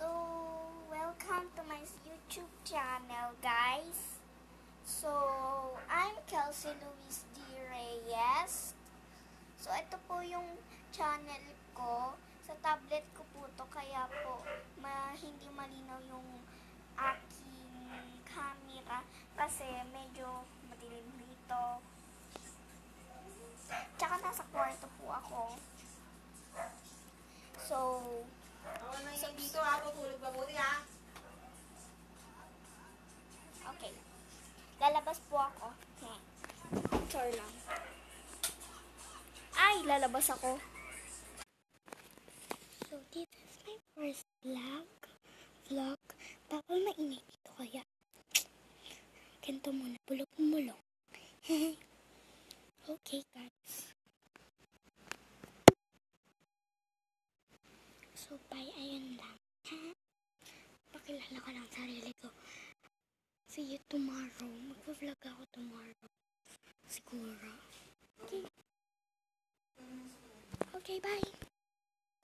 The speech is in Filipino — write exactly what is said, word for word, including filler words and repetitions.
So, welcome to my YouTube channel, guys. So, I'm Kelseylouisse D. Reyes. So, ito po yung channel ko. Sa tablet ko po to, kaya po ma hindi malinaw yung aking camera kasi medyo madilim dito. Tsaka nasa kwarto po ako. So, Ako na yung dito ha, tutulog mabuti ha. okay. Lalabas po ako. Sorry lang. Ay, lalabas ako. So, this is my first vlog. Vlog. Tapos mainit dito kaya. Ganito muna. Bulok-bulok. Okay, guys. So, bye. Ayun lang. Pakilala ko lang sarili ko. See you tomorrow. Mag-vlog ako tomorrow. Siguro. Okay. Okay, bye.